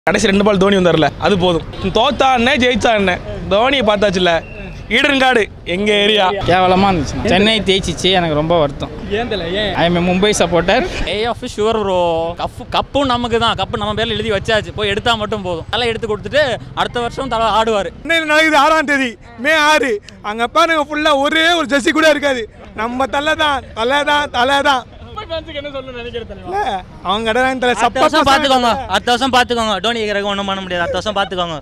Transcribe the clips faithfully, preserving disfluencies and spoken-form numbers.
கடைசி ரெண்டு பால் தோனி வந்தார்ல அது போதும். தோத்தா என்ன ஜெயிச்சா என்ன தோனியை பார்த்தாச்சுல்ல. ஈடன்காடு எங்க ஏரியா கேவலமா இருந்துச்சு. சென்னை தேய்ச்சிச்சு, எனக்கு ரொம்ப வருத்தம். I am Mumbai supporter. A of sure bro. Cup கப்பும் நமக்கு தான். கப்பு நம்ம பேரில் எழுதி வச்சாச்சு, போய் எடுத்தா மட்டும் போதும். நல்லா எடுத்து கொடுத்துட்டு அடுத்த வருஷம் தலை ஆடுவார். சென்னையில் நடக்குது ஆறாம் தேதி மே ஆறு. அங்கே பாருங்க ஃபுல்லாக ஒரே ஒரு ஜெர்சி கூட இருக்காது. நம்ம தலை தான் தலை தான் தலை தான். அவங்க அடுத்த வருஷம் பாத்துக்கோங்க, அடுத்த வருஷம் பாத்துக்கோங்க. டோனி ஒன்றும் பண்ண முடியாது, அடுத்த வருஷம் பாத்துக்கோங்க.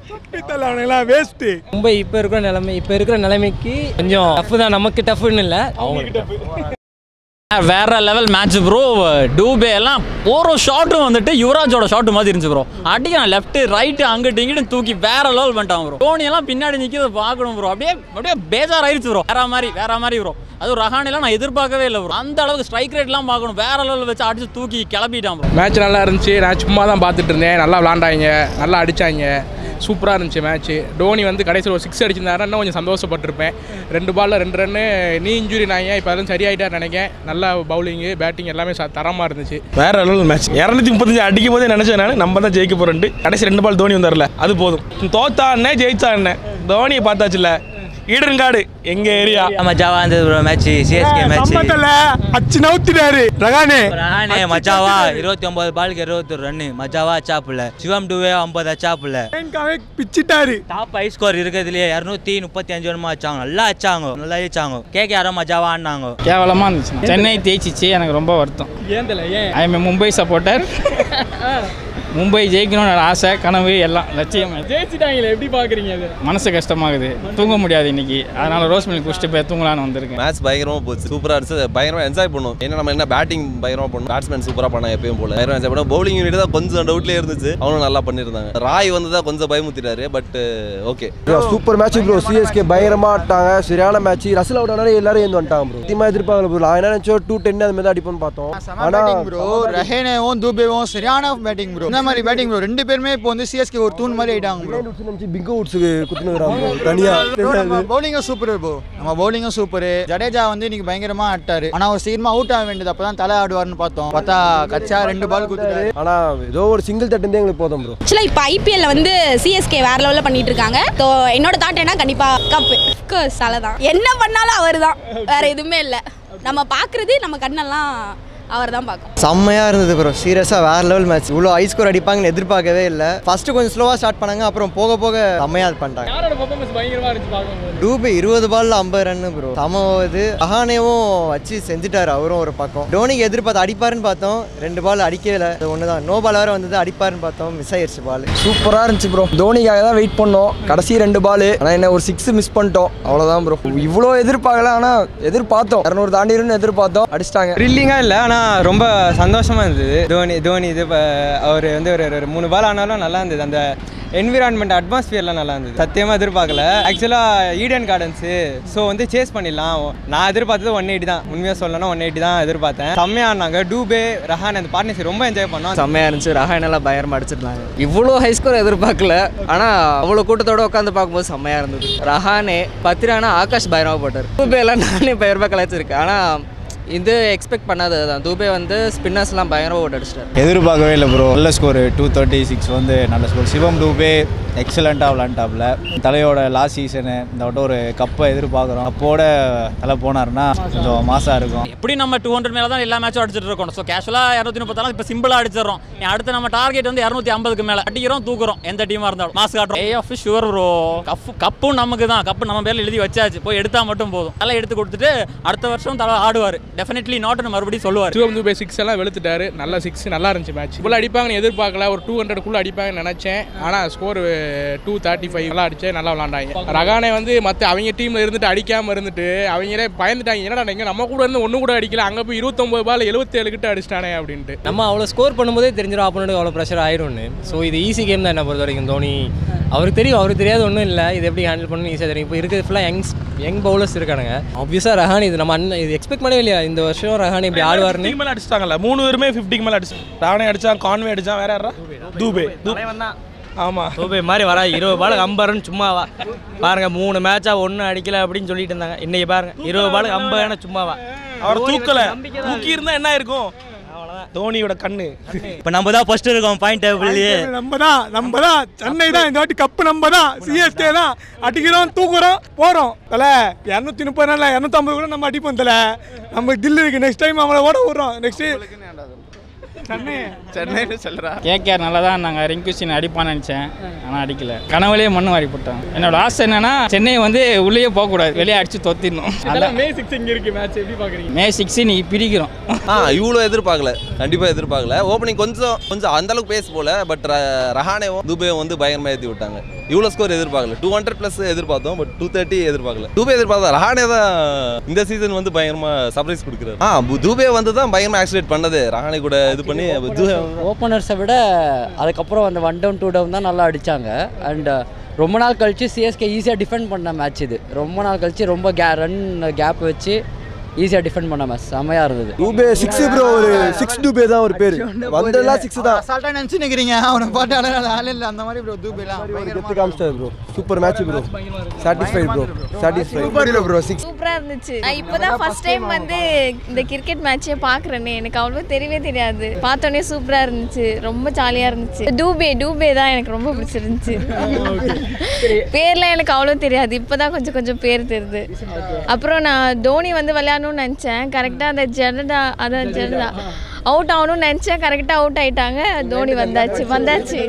மும்பை இப்போ இருக்கிற நிலைமை இப்போ இருக்கிற நிலைமைக்கு கொஞ்சம் டஃப் தான். நமக்கு டஃப்னு இல்லை, அவங்களுக்கு வேற லெவல் மேட்ச் ப்ரோ. டூபே எல்லாம் ஒரு ஷாட்டும் வந்துட்டு யுவராஜோட ஷாட் மாதிரி இருந்துச்சு ப்ரோ. அடிக்கிறான் லெஃப்ட் ரைட்டு அங்கிட்டு இங்கிட்டு தூக்கி வேற லெவல் பண்ணிட்டான் ப்ரோ. டோனி எல்லாம் பின்னாடி நிற்கிறத பார்க்கணும் ப்ரோ. அப்படியே அப்படியே பேஜார் ஆயிடுச்சு ப்ரோ. வேற மாதிரி வேற மாதிரி ப்ரோ. அதுவும் ரஹானெல்லாம் நான் எதிர்பார்க்கவே இல்லை ப்ரோ. அந்த அளவுக்கு ஸ்ட்ரைக் ரேட்லாம் பார்க்கணும். வேற லெவலில் வச்சு அடிச்சு தூக்கி கிளப்பிட்டான் ப்ரோ. மேட்ச் நல்லா இருந்துச்சு. நான் சும்மா தான் பார்த்துட்டு இருந்தேன். நல்லா விளாண்டாங்க, நல்லா அடித்தாங்க, சூப்பராக இருந்துச்சு மேட்ச்சு. டோனி வந்து கடைசியில் ஒரு சிக்ஸ் அடிச்சிருந்தாருன்னா இன்னும் கொஞ்சம் சந்தோஷப்பட்டிருப்பேன். ரெண்டு பாலில் ரெண்டு ரன்னு. நீ இன்ஜுரி நாங்க இப்போ அதெல்லாம் சரியாயிட்டார் நினைக்கிறேன். நல்லா பவுலிங்கு பேட்டிங் எல்லாமே தரமாக இருந்துச்சு. வேற லெவல் மேட்ச். இரநூத்தி முப்பத்தஞ்சு அடிக்கும் போதே நினைச்சேன் நான் நம்ம தான் ஜெயிக்க போறேன்ட்டு. கடைசி ரெண்டு பால் தோனி வந்தார்ல அது போதும். தோத்தா என்ன ஜெயிச்சா என்ன தோனியை பார்த்தாச்சுல்ல. ஈடன்காடு எங்க ஏரியா மச்சாவா இருந்தது ப்ரோ. மேட்ச் சிஎஸ்கே மேட்ச் அச்சு நவுத்திட்டாரு ரஹானே. ரஹானே மச்சாவா இருபத்தி ஒன்பது பாலுக்கு இருபத்தி ஒரு ரன்னு. மச்சாவா அச்சாப்புல. சிவம் டூவே ஐம்பது அச்சாப்புல. பிச்சிட்டாரு. டாப் ஹை ஸ்கோர் இருக்கிறதுலயே இருநூத்தி முப்பத்தி அஞ்சு ரன்மா அச்சாங்க. நல்லா அச்சாங்க, நல்லா அடிச்சாங்க. கேகேஆர் மச்சாவா ஆடினாங்க. கேவலமா இருந்துச்சு. சென்னை தேய்ச்சிச்சு, எனக்கு ரொம்ப வருத்தம். I am Mumbai supporter. Mumbai ஜெயிக்கணும்னு ஆசை, கனவு எல்லாம் லட்சியம். ஜெயிச்சிட்டாங்களே, எப்படி பார்க்குறீங்க? அது மனசு கஷ்டமாகுது. தூங்க முடியாது இன்னைக்கு. அதனால ரோஸ் மில்க் குடிச்சிட்டு போய் தூங்கலான்னு வந்திருக்கேன். மேட்ச் பயங்கரமாக போச்சு. சூப்பராக இருந்துச்சு. பயங்கரமாக என்ஜாய் பண்ணும். ஏன்னா நம்ம என்ன பேட்டிங் பயங்கரமாக பண்ணணும். பேட்ஸ்மேன் சூப்பராக பண்ணாங்க எப்பயும் போல. பயங்கரமாக என்ஜாய் பண்ணோம். பவுலிங் யூனிட் தான் கொஞ்சம் டவுட்லேயே இருந்துச்சு. அவனும் நல்லா பண்ணியிருந்தாங்க. ராய் வந்து தான் கொஞ்சம் பயமுத்திட்டாரு. But okay, super match bro. CSK பயங்கரமாக ஆட்டாங்க. சரியான மேட்ச். ரசில் அவுட் ஆனாலே எல்லாரும் ஏந்து வந்துட்டாங்க ப்ரோ. டீமாக எதிர்பார்க்கல ப்ரோ. நான் என்ன நினச்சோம் டூ டென் அது மாதிரி அடிப்போம்னு பார்த்தோம். ஆனால் ப்ரோ ரஹேனேவும் தூபேவும் சரியான பேட்டிங் ப்ரோ. இந்த மாதிரி பேட்டிங் ப்ரோ. ரெண்டு பேருமே இப்போ வந்து சிஎஸ்கே ஒரு தூண் மாதிரி ஆயிட்டாங்க ப்ரோ. பிக் அவுட்ஸுக்கு குத்துனுறாங்க தனியா. பவுலிங்கும் சூப்பர் ப்ரோ. நம்ம பவுலிங்கும் சூப்பர். ஜடேஜா வந்து இன்னைக்கு பயங்கரமா ஆட்டாரு. ஆனா ஒரு சீக்கிரமா அவுட் ஆக வேண்டியது. அப்பதான் தலை ஆடுவார்னு பார்த்தோம். பார்த்தா கச்சா ரெண்டு பால் குத்துட்டாரு. ஆனா ஏதோ ஒரு சிங்கிள் தட்டு இருந்தே எங்களுக்கு போதும் ப்ரோ. ஆக்சுவலா இப்போ ஐபிஎல்ல வந்து சிஎஸ்கே வேற லெவலில் பண்ணிட்டு இருக்காங்க. ஸோ என்னோட தாட் என்ன, கண்டிப்பா கப் அஃப்கோர்ஸ் அதான். என்ன பண்ணாலும் அவர் தான், வேற எதுவுமே இல்லை. நம்ம பார்க்குறது நம்ம கண்ணெல்லாம் அவர் தான் பார்க்கும். செம்மையாக இருந்தது ப்ரோ. சீரியஸாக வேறு லெவல் மேட்ச். இவ்வளோ ஹை ஸ்கோர் அடிப்பாங்கன்னு எதிர்பார்க்கவே இல்லை. ஃபஸ்ட்டு கொஞ்சம் ஸ்லோவாக ஸ்டார்ட் பண்ணாங்க, அப்புறம் போக போக செம்மையாக பண்ணிட்டாங்க. டூபே இருபது பாலில் ஐம்பது ரன்னு ப்ரோ. செம இது. ரஹானேவும் வச்சு செஞ்சுட்டார் அவரும் ஒரு பக்கம். டோனிக்கு எதிர்பார்த்து அடிப்பாருன்னு பார்த்தோம். ரெண்டு பால் அடிக்கவே இல்லை. ஒன்று தான் நோ பால் வேறு வந்தது. அடிப்பாருன்னு பார்த்தோம், மிஸ் ஆயிடுச்சு பால். சூப்பராக இருந்துச்சு ப்ரோ. தோனிக்காக தான் வெயிட் பண்ணோம். கடைசி ரெண்டு பால் ஆனால் என்ன ஒரு சிக்ஸ் மிஸ் பண்ணிட்டோம், அவ்வளோதான் ப்ரோ. இவ்வளோ எதிர்பார்க்கல, ஆனால் எதிர்பார்த்தோம். இரநூறு தாண்டிருன்னு எதிர்பார்த்தோம், அடிச்சிட்டாங்க. த்ரில்லிங்காக இல்லை, ஆனால் ரொம்ப சந்தோஷமாக இருந்தது. தோனி தோனி இது அவர் வந்து ஒரு ஒரு மூணு பால் ஆனாலும் நல்லா இருந்தது. அந்த என்விரான்மெண்ட் அட்மாஸ்பியர்லாம் நல்லா இருந்தது. சத்தியமாக எதிர்பார்க்கல. ஆக்சுவலாக ஈடன் கார்டன்ஸு ஸோ வந்து சேஸ் பண்ணிடலாம். நான் எதிர்பார்த்தது ஒன் எயிட்டி தான். உண்மையாக சொல்லணும் ஒன் எயிட்டி தான் எதிர்பார்த்தேன். செம்மையாக ஆனாங்க. டூபே ரஹான் அந்த பார்ட்னர்ஷிப் ரொம்ப என்ஜாய் பண்ணோம். செம்மையாக இருந்துச்சு. ரஹான் எல்லாம் பயங்கரமாக அடிச்சிருந்தாங்க. இவ்வளோ ஹை ஸ்கோர் எதிர்பார்க்கல, ஆனால் அவ்வளோ கூட்டத்தோடு உட்காந்து பார்க்கும்போது செம்மையாக இருந்தது. ரஹானே பத்திரானா ஆகாஷ் பயங்கரமாக போட்டார். டூபே எல்லாம் நானே பயங்கரமாக கலாச்சிருக்கேன். ஆனால் இது எக்ஸ்பெக்ட் பண்ணாதது தான். தூபே வந்து ஸ்பின்னர்ஸ்லாம் பயங்கரமாக ஓட்டு அடிச்சிட்டார். எதிர்பார்க்கவே இல்லை ப்ரோ. நல்ல ஸ்கோர் டூ தேர்ட்டி சிக்ஸ் வந்து நல்ல ஸ்கோர். சிவம் டூபே எக்ஸலண்ட்டாக விளாண்டாப்ல. தலையோட லாஸ்ட் சீசனு இந்த வட்டம் ஒரு கப்பை எதிர்பார்க்குறோம். அப்போட தலை போனார்னா கொஞ்சம் மாசாக இருக்கும். எப்படி நம்ம டூ ஹண்ட்ரட் மேலே தான் எல்லா மேட்சும் அடிச்சிட்டு இருக்கோம். ஸோ கேஷுவலாக இரநூத்தி முப்பத்தாலும் இப்போ சிம்பிளாக அடிச்சிடறோம். அடுத்து நம்ம டார்கெட் வந்து இரநூத்தி ஐம்பதுக்கு மேலே அடிக்கிறோம், தூக்குறோம். எந்த டீமாக இருந்தாலும் மாஸ் காட்டுறோம். ஏ ஆஃப் ஷுவர் ப்ரோ. கப்பு கப்பும் நமக்கு தான். கப்பு நம்ம பேரில் எழுதி வச்சாச்சு, போய் எடுத்தா மட்டும் போதும். நல்லா எடுத்து கொடுத்துட்டு அடுத்த வருஷம் தலை ஆடுவார். டெஃபினெட்லி நாட் மறுபடியும் சொல்லுவார். சிவம் டூபே சிக்ஸ் எல்லாம் வெளுத்துட்டாரு. நல்ல சிக்ஸ், நல்லா இருந்துச்சு மேட்ச். இவ்வளோ அடிப்பாங்கன்னு எதிர்பார்க்கல. ஒரு டூ ஹண்ட்ரட்குள்ளே அடிப்பாங்கன்னு நினச்சேன். ஆனால் ஸ்கோர் டூ தேர்ட்டி ஃபைவ் நல்லா அடிச்சு நல்லா விளாண்டாங்க. ரகானே வந்து மற்ற அவங்க டீமில் இருந்துட்டு அடிக்காமல் இருந்துட்டு அவங்களே பயந்துட்டாங்க. என்னடா நீங்கள் நம்ம கூட இருந்து ஒன்று கூட அடிக்கல, அங்கே போய் இருபத்தொம்பது பால் எழுபத்தேழு கிட்ட அடிச்சிட்டானே அப்படின்ட்டு. நம்ம அவ்வளோ ஸ்கோர் பண்ணும்போதே தெரிஞ்சிடும் ஆப்போனண்ட்டுக்கு அவ்வளோ ப்ரெஷர் ஆயிரும்னு. ஸோ இது ஈஸி கேம் தான் என்ன பொறுத்த வரைக்கும். தோனி அவருக்கு தெரியும், அவருக்கு தெரியாது ஒன்றும் இல்லை. இது எப்படி ஹேண்டில் பண்ணணும் ஈஸியாக தெரியும். இப்போ இருக்கிறது ஃபுல்லாக யங்ஸ் யங் பவுலர்ஸ் இருக்கானுங்க. ஆப்வியஸாக ரஹானி இது நம்ம அண்ணன் இது எக்ஸ்பெக்ட் பண்ணவே இல்லையா இந்த வருஷம் ரஹானி இப்படி ஆடுவார்னு. மேலே அடிச்சிட்டாங்கல்ல, மூணு பேருமே ஃபிஃப்டிக்கு மேலே அடிச்சு. ராவணே அடிச்சான், கான்வே அடிச்சான், வேற யாரா தூபே. ஆமாம், தூபே மாதிரி வரா. இருபது பாலுக்கு ஐம்பதுன்னு சும்மாவா பாருங்க. மூணு மேட்சாக ஒன்றும் அடிக்கல அப்படின்னு சொல்லிட்டு இருந்தாங்க. இன்னைக்கு பாருங்க இருபது பாலுக்கு ஐம்பதுன்னு சும்மாவா. அவர் தூக்கலை. தூக்கி இருந்தால் என்ன இருக்கும்? அவ்வளோதான். தோனியோட கண்ணு. இப்போ நம்ம தான் ஃபர்ஸ்ட் இருக்கோம் பாயிண்ட் டேபிள்லயே. நம்ம தான் நம்ம தான் சென்னை தான் இந்த வாட்டி கப்பு நம்ம தான். சிஎஸ்கே தான் அடிக்கிறோம் தூக்குறோம் போகிறோம். தலை இரநூத்தி முப்பது நாள் இரநூத்தம்பது கூட நம்ம அடிப்போம். தலை நமக்கு தில்லு இருக்கு. நெக்ஸ்ட் டைம் அவங்கள ஓட விடுறோம். நெக்ஸ்ட் சென்னை சென்னைன்னு சொல்கிறா. கேகேஆர் நல்லா தான் நாங்கள் ரிங்குஷன் அடிப்பான்னு நினச்சேன், ஆனால் அடிக்கல. கனவுலேயே மண்ணு வாரி போட்டாங்க. என்னோட ஆசை என்னன்னா சென்னை வந்து உள்ளேயே போகக்கூடாது, வெளியே அடிச்சு தொத்திடணும். மே சிக்ஸ் இங்கே இருக்கு மேட்ச் எப்படி பார்க்குறீங்க? மே சிக்ஸ் நீ பிரிக்கிறோம். ஆ இவ்வளோ எதிர்பார்க்கல, கண்டிப்பாக எதிர்பார்க்கல. ஓப்பனிங் கொஞ்சம் கொஞ்சம் அந்தளவுக்கு பேச போல, பட் ரஹானேவும் துபேவும் வந்து பயங்கரமாக ஏற்றி விட்டாங்க. இவ்வளோ ஸ்கோர் எதிர்பார்க்கல. டூ ஹண்ட்ரட் ப்ளஸ் எதிர்பார்த்தோம், பட் டூ தேர்ட்டி எதிர்பார்க்கல. துபே எதிர்பார்த்தா ரஹானே தான் இந்த சீசன் வந்து பயங்கரமாக சர்ப்ரைஸ் கொடுக்குறாரு. ஆ துபே வந்து தான் பயங்கரமாக ஆக்சிடேட் பண்ணது ரஹானே கூட இது பண்ணி. ஓப்பனர்ஸை விட அதுக்கப்புறம் அந்த ஒன் டவுன் டூ டவுன் தான் நல்லா அடித்தாங்க. அண்ட் ரொம்ப நாள் கழிச்சு சிஎஸ்கே ஈஸியாக டிஃபெண்ட் பண்ண மேட்ச் இது. ரொம்ப நாள் கழிச்சு ரொம்ப கே ரன் கேப் வச்சு ஈஸியாக டிஃபெண்ட் பண்ண மேட்ச் செம்மையாக இருந்தது. டூபே சிக்ஸ் ப்ரோ, ஒரு சிக்ஸ் டூபே தான் ஒரு பேர் வந்தெல்லாம் சிக்ஸ் தான். அசால்ட்டாக நினச்சி நிற்கிறீங்க அவனை பாட்டு ஆள் இல்லை அந்த மாதிரி ப்ரோ. தூபேலாம் கெத்து காமிச்சார் bro. Super match bro. Satisfied bro. Satisfied super bro. Six சூப்பராக இருந்துச்சு. நான் இப்போ தான் ஃபர்ஸ்ட் டைம் வந்து இந்த கிரிக்கெட் மேட்சே பார்க்குறேன்னே. எனக்கு அவ்வளோ தெரியவே தெரியாது. பார்த்தோன்னே சூப்பராக இருந்துச்சு, ரொம்ப ஜாலியாக இருந்துச்சு. டூபே டூபே தான் எனக்கு ரொம்ப பிடிச்சிருந்துச்சு. பேர்லாம் எனக்கு அவ்வளோ தெரியாது, இப்போ தான் கொஞ்சம் கொஞ்சம் பேர் தெரியுது. அப்புறம் நான் தோனி வந்து விளையாடணும்னு நினச்சேன். கரெக்டாக அந்த ஜெனடா அதான் ஜெனடா அவுட் ஆகணும்னு நினச்சேன். கரெக்டாக அவுட் ஆயிட்டாங்க. தோனி வந்தாச்சு வந்தாச்சு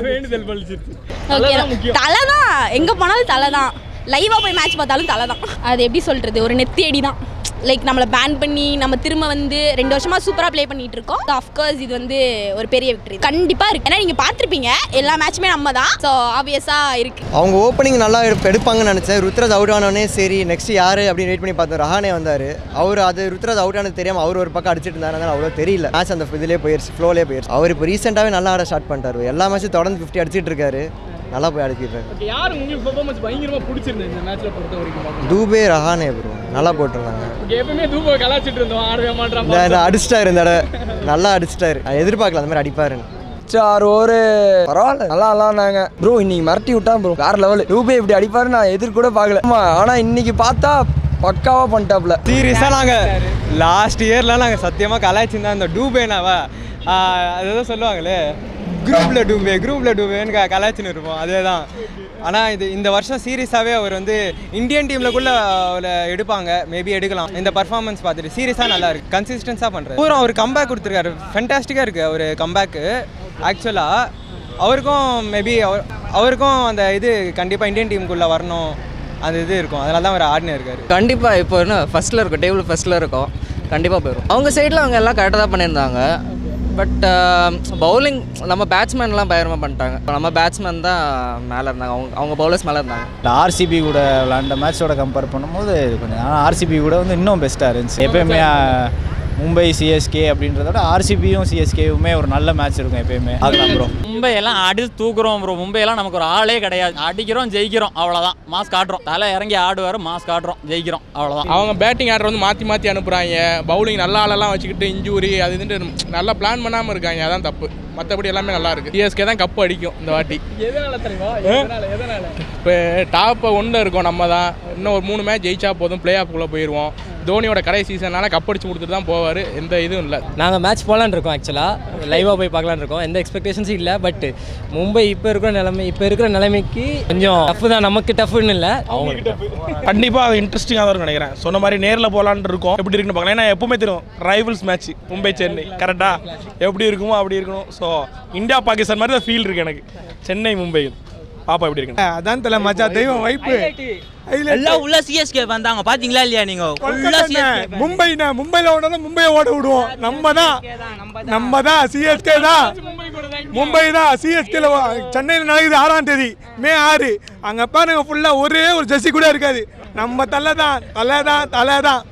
தலை தான். எங்கே போனாலும் தலை தான். லைவாக போய் மேட்ச் பார்த்தாலும் தலை தான். அது எப்படி சொல்கிறது, ஒரு நெத்தி அடி தான். லைக் நம்மளை பேன் பண்ணி நம்ம திரும்ப வந்து ரெண்டு வருஷமாக சூப்பராக ப்ளே பண்ணிட்டு இருக்கோம். அஃப்கோர்ஸ் இது வந்து ஒரு பெரிய விக்டரி கண்டிப்பாக இருக்குது. ஏன்னா நீங்கள் பார்த்துருப்பீங்க எல்லா மேட்சுமே நம்ம தான். ஸோ ஆப்வியஸாக இருக்குது. அவங்க ஓப்பனிங் நல்லா எடுப்பாங்கன்னு நினச்சேன். ருத்ராஜ் அவுட் ஆனோடனே சரி நெக்ஸ்ட் யார் அப்படின்னு வெயிட் பண்ணி பார்த்தோம். ரஹானே வந்தார். அவர் அது ருத்ராஜ் அவுட் ஆனது தெரியாமல் அவர் ஒரு பக்கம் அடிச்சிட்டு இருந்தாரு. அதனால் அவ்வளோ தெரியல. மேட்ச் அந்த இதிலே போயிடுச்சு, ஃப்ளோலே போயிடுச்சு. அவர் இப்போ ரீசெண்டாகவே நல்லா ஆட ஸ்டார்ட் பண்ணிட்டார். எல்லா மேட்சும் தொடர்ந்து ஃபிஃப்டி அடிச்சிட்டு இருக்காரு. நல்லா போய் அடிச்சிருக்காரு. யார் உங்களுக்கு பெர்ஃபார்மன்ஸ் பயங்கரமாக பிடிச்சிருந்தது இந்த மேட்ச்சில் பொறுத்த வரைக்கும்? டூபே ரஹானே ப்ரோ நல்லா போட்டிருந்தாங்க. எப்பவுமே தூபே கலாச்சிட்டு இருந்தோம், ஆடவே மாட்டாங்க. அடிச்சிட்டாரு இந்த தடவை, நல்லா அடிச்சிட்டாரு. எதிர்பார்க்கல அந்த மாதிரி அடிப்பாருன்னு. சார் ஒரு பரவாயில்ல நல்லா விளாட்னாங்க ப்ரோ. இன்னைக்கு மிரட்டி விட்டான் ப்ரோ, வேற லெவல். டூபே இப்படி அடிப்பாரு நான் எதிர்கூட பார்க்கல. ஆமா ஆனால் இன்னைக்கு பார்த்தா பக்காவாக பண்ணிட்டாப்ல. சீரியஸாக நாங்கள் லாஸ்ட் இயர்லாம் நாங்கள் சத்தியமாக கலாய்ச்சிருந்தா இந்த டூபேனாவா அதுதான் சொல்லுவாங்களே குரூப்பில் டூபே குரூப்பில் டூபேன்னு க கலாய்ச்சின்னு இருப்போம். அதே தான். ஆனால் இது இந்த வருஷம் சீரியஸாகவே அவர் வந்து இந்தியன் டீம்லக்குள்ளே அவரை எடுப்பாங்க, மேபி எடுக்கலாம். இந்த பர்ஃபார்மன்ஸ் பார்த்துட்டு சீரியஸாக நல்லா இருக்குது, கன்சிஸ்டன்ஸாக பண்ணுறாரு. பூரா அவர் கம்பேக் கொடுத்துருக்காரு, ஃபென்டாஸ்டிக்காக இருக்குது அவர் கம்பேக்கு. ஆக்சுவலாக அவருக்கும் மேபி அவர் அவருக்கும் அந்த இது கண்டிப்பாக இந்தியன் டீமுக்குள்ளே வரணும் அந்த இது இருக்கும். அதனால தான் அவர் ஆடினே இருக்காரு. கண்டிப்பாக இப்போ என்ன ஃபஸ்ட்டில் இருக்கும், டேபிள் ஃபஸ்ட்டில் இருக்கும், கண்டிப்பாக போயிடும். அவங்க சைடில் அவங்க எல்லாம் கரெக்டாக தான் பண்ணியிருந்தாங்க. பட் பவுலிங் நம்ம பேட்ஸ்மேன்லாம் பயங்கரமாக பண்ணிட்டாங்க. நம்ம பேட்ஸ்மேன் தான் மேலே இருந்தாங்க, அவங்க அவங்க பவுலர்ஸ் மேலே இருந்தாங்க. இந்த ஆர்சிபி கூட விளாண்ட மேட்சோட கம்பேர் பண்ணும்போது கொஞ்சம் ஆனால் ஆர்சிபி கூட வந்து இன்னும் பெஸ்ட்டாக இருந்துச்சு. எப்பயுமே மும்பை சிஎஸ்கே அப்படின்றத விட ஆர்சிபியும் சிஎஸ்கேவுமே ஒரு நல்ல மேட்ச் இருக்கும் எப்பயுமே. ஆகலாம் ப்ரோ. மும்பை எல்லாம் அடிச்சு தூக்குறோம் ப்ரோ. மும்பை எல்லாம் நமக்கு ஒரு ஆளே கிடையாது. அடிக்கிறோம் ஜெயிக்கிறோம் அவ்வளோதான். மாஸ் காட்டுறோம், தலை இறங்கி ஆடுவார், மாஸ் காட்டுறோம், ஜெயிக்கிறோம் அவ்வளோதான். அவங்க பேட்டிங் ஆடுற வந்து மாற்றி மாற்றி அனுப்புகிறாங்க. பவுலிங் நல்ல ஆளெல்லாம் வச்சுக்கிட்டு இன்ஜூரி அது இதுன்ட்டு நல்லா பிளான் பண்ணாமல் இருக்காங்க. அதான் தப்பு. மற்றபடி எல்லாமே நல்லா இருக்குது. சிஎஸ்கே தான் கப்பு அடிக்கும் இந்த வாட்டி. எதனால தெரியுமா? இப்போ டாப்பை ஒன்றில் இருக்கோம் நம்ம தான். இன்னும் ஒரு மூணு மேட்ச் ஜெயிச்சா போதும், பிளே ஆஃப்குள்ளே போயிடுவோம். தோனியோட கடை சீசனால கப் அடிச்சு கொடுத்துட்டு தான் போவார், எந்த இதுவும் இல்லை. நாங்கள் மேட்ச் போகலான்னு இருக்கோம். ஆக்சுவலாக லைவாக போய் பார்க்கலான்னு இருக்கோம். எந்த எக்ஸ்பெக்டேஷன்ஸும் இல்லை. பட் மும்பை இப்போ இருக்கிற நிலைமை இப்போ இருக்கிற நிலைமைக்கு கொஞ்சம் டஃப்பு தான். நமக்கு டஃப்னு இல்லை, அவங்களுக்கு கண்டிப்பாக அது இன்ட்ரெஸ்டிங்காக தான் நினைக்கிறேன். சொன்ன மாதிரி நேரில் போகலான்னு இருக்கோம். எப்படி இருக்குன்னு பார்க்கலாம். ஏன்னா எப்பவுமே தெரியும் ரைவல்ஸ் மேட்ச் மும்பை சென்னை கரெக்டாக எப்படி இருக்குமோ அப்படி இருக்கணும். ஸோ இந்தியா பாகிஸ்தான் மாதிரி தான் ஃபீல் இருக்குது எனக்கு. சென்னை மும்பை பாப்பா எப்படி இருக்கு? அதான் தலை மச்சா தெய்வம் வைப்பு எல்லாம் உள்ள சிஎஸ்கே வந்தாங்க பாத்தீங்களா இல்லையா? நீங்க மும்பைனா மும்பைல ஓடுனா மும்பையை ஓட விடுவோம். நம்ம தான் நம்ம தான் சிஎஸ்கே தான் மும்பை தான் சிஎஸ்கேல. சென்னையில் நடக்குது ஆறாம் தேதி மே ஆறு. அங்கே பாருங்க ஃபுல்லாக ஒரே ஒரு ஜெர்சி கூட இருக்காது. நம்ம தலை தான் தலை தான் தலை தான்.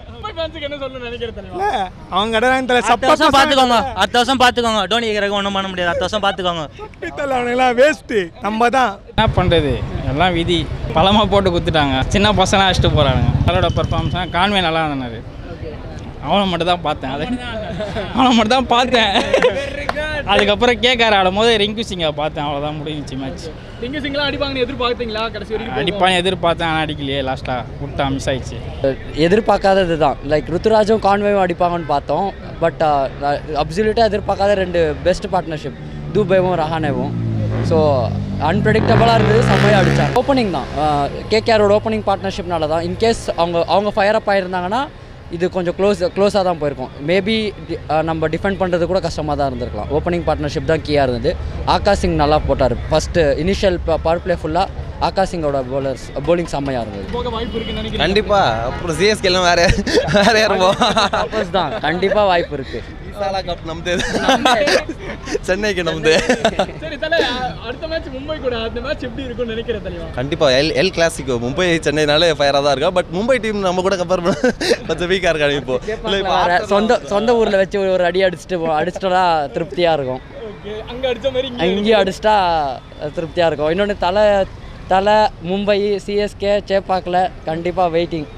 அவங்க பாத்துக்கோங்க, அடுத்த வருஷம் பாத்துக்கோங்க. டோனி ஒன்றும் பண்ண முடியாது, அடுத்த வருஷம் பாத்துக்கோங்க. வேஸ்ட் நம்ம தான். என்ன பண்ணுறது, எல்லாம் விதி. பழமாக போட்டு குத்துட்டாங்க. சின்ன பசங்க அடிச்சுட்டு போகிறாங்க. அவரோட பர்ஃபார்மன்ஸ் கான்வே நல்லா இருந்தார். அவனை மட்டும் தான் பார்த்தேன். அது அவனை மட்டும் தான் பார்த்தேன். அதுக்கப்புறம் கேகேஆர் ஆடும் போது ரிங்கு சிங்கை பார்த்தேன், அவ்வளோதான் முடிஞ்சிச்சு மேட்ச். ரிங்கு சிங்லாம் அடிப்பாங்கன்னு எதிர்பார்த்தீங்களா கடைசி வரைக்கும்? அடிப்பான்னு எதிர்பார்த்தேன், ஆனால் அடிக்கலையே, லாஸ்ட்டாக விட்டா மிஸ் ஆயிடுச்சு. எதிர்பார்க்காதது தான், லைக் ருத்துராஜும் கான்வேவும் அடிப்பாங்கன்னு பார்த்தோம். பட் அப்சல்யூட்டாக எதிர்பார்க்காத ரெண்டு பெஸ்ட் பார்ட்னர்ஷிப், தூபேவும் ரஹானேவும். ஸோ அன்பிரடிக்டபுளாக இருந்தது, செம்மையாக அடித்தாங்க. ஓப்பனிங் தான், கேகேஆரோட ஓப்பனிங் பார்ட்னர்ஷிப்னால தான். இன்கேஸ் அவங்க அவங்க ஃபயர் அப் ஆகிருந்தாங்கன்னா இது கொஞ்சம் க்ளோஸ் க்ளோஸாக தான் போயிருக்கும். மேபி நம்ம டிஃபெண்ட் பண்ணுறது கூட கஷ்டமாக தான் இருந்திருக்கலாம். ஓப்பனிங் பார்ட்னர்ஷிப் தான் கீயாக இருந்தது. ஆகாஷ் சிங் நல்லா போட்டார். ஃபஸ்ட்டு இனிஷியல் பவர் பிளே ஃபுல்லாக ஆகாஷ் சிங்கோட போலர்ஸ் போலிங் செம்மையாக இருந்தது. கண்டிப்பாக. அப்புறம் சிஎஸ்கேலாம் வேற வேற யாரும் தான் கண்டிப்பாக வாய்ப்பு இருக்குது. கப் நம்புது, சென்னைக்கு நம்புது. சரி தல, அடுத்த மேட்ச் மும்பை கூட, அந்த மேட்ச் எப்படி இருக்கும்னு நினைக்கிறேன் தலைவா? கண்டிப்பா எல் எல் கிளாசிக்கோ மும்பை சென்னைனாலே ஃபயராக தான் இருக்கா. பட் மும்பை டீம் நம்ம கூட கம்பேர் பண்ண கொஞ்சம் வீக்காக இருக்காங்க இப்போ. சொந்த சொந்த ஊரில் வச்சு ஒரு அடி அடிச்சுட்டு அடிச்சிட்டா திருப்தியாக இருக்கும். அங்கே அடித்த மாதிரி இங்கேயும் அடிச்சிட்டா திருப்தியாக இருக்கும். இன்னொன்று தலை தலை மும்பை சிஎஸ்கே சேப்பாக்கில் கண்டிப்பாக வெயிட்டிங்.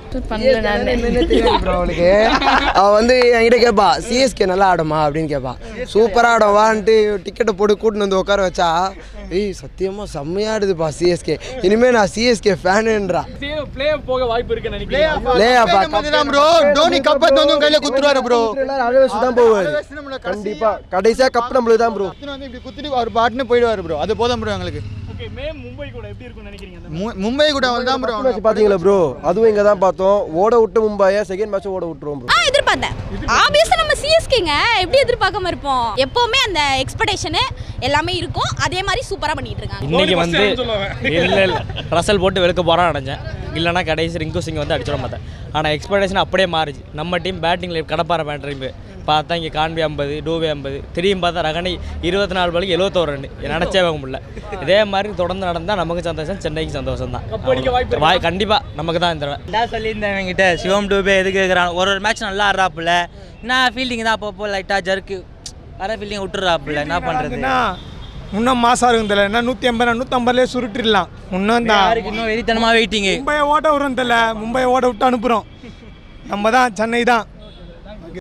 அவளுக்கு அவள் வந்து என்கிட்ட கேட்பா சிஎஸ்கே நல்லா ஆடுமா அப்படின்னு கேட்பா. சூப்பராக ஆடும் வான்ட்டு டிக்கெட்டை போட்டு கூட்டின்னு வந்து உட்கார வச்சா, ஏய் சத்தியமாக செம்மையாக ஆடுதுப்பா சிஎஸ்கே, இனிமேல் நான் சிஎஸ்கே ஃபேனுன்றா. ப்ளே போக வாய்ப்பு இருக்குன்னு நினைக்கிறேன். ப்ரோ டோனி கப்பை வந்து கையில் குத்துருவாரு ப்ரோ. அதே வச்சு தான் போவார் கண்டிப்பாக. கடைசியாக கப் நம்மளுக்கு தான் ப்ரோ. வந்து இப்படி குத்திட்டு அவர் பாட்டுன்னு போயிடுவார் ப்ரோ. அது போதும் ப்ரோ எங்களுக்கு. மும்பை கூட எப்படி இருக்கும்னு நினைக்கிறீங்க? மும்பை கூட தான் ப்ரோ பாத்தீங்களா ப்ரோ? அதுவும் இங்க தான் பார்த்தோம். ஓட விட்டு மும்பையை செகண்ட் மேட்ச் ஓட விட்டுருவோம் ப்ரோ. ஆ எதிர்பார்த்தேன். ஆப்வியஸா நம்ம சிஎஸ்கேங்க எப்படி எதிர்பார்க்காம இருப்போம்? எப்பவுமே அந்த எக்ஸ்பெக்டேஷன் எல்லாமே இருக்கும். அதே மாதிரி சூப்பரா பண்ணிட்டு இருக்காங்க. இன்னைக்கு வந்து இல்ல இல்ல ரசல் போட்டு வெளுக்க போறான்னு நினைச்சேன். இல்லைனா கடைசி ரிங்கு சிங் வந்து அடிச்சிட மாட்டேன். ஆனால் எக்ஸ்பெக்டேஷன் அப்படியே மாறிச்சு. நம்ம டீம் பேட்டிங்கில் கடப்பார பேட்டரிங் பார்த்தா இங்கே கான்வி ஐம்பது, டூவே ஐம்பது, திரும்பியும் பார்த்தா ரகனை இருபத்தி நாலு பாலுக்கு எழுபத்தோரு ரன். நினச்சே வாங்க முடியல. இதே மாதிரி தொடர்ந்து நடந்தால் நமக்கு சந்தோஷம், சென்னைக்கு சந்தோஷம் தான். வாய் கண்டிப்பாக நமக்கு தான். இந்த நான் சொல்லியிருந்தேன் என்கிட்ட சிவம் டூபே எது கேட்குறான். ஒரு ஒரு மேட்ச் நல்லா ஆடுறாப்புல, நான் ஃபீல்டிங் தான் அப்பப்போ லைட்டாக ஜர்க்கு வர ஃபீல்டிங் விட்டுறாப்புல, என்ன பண்ணுறது? இன்னும் மாசா இருக்கும் தெரியல. என்ன நூற்றி ஐம்பது நூற்றம்பதுலேயே சுருட்டிடலாம். இன்னும் தான் இன்னும் வெறித்தனமாக வெயிட்டிங்கு. மும்பையை ஓட்ட விடுறோம் தெரியல. மும்பையை ஓட விட்டு அனுப்புகிறோம். நம்ம தான் சென்னை தான்.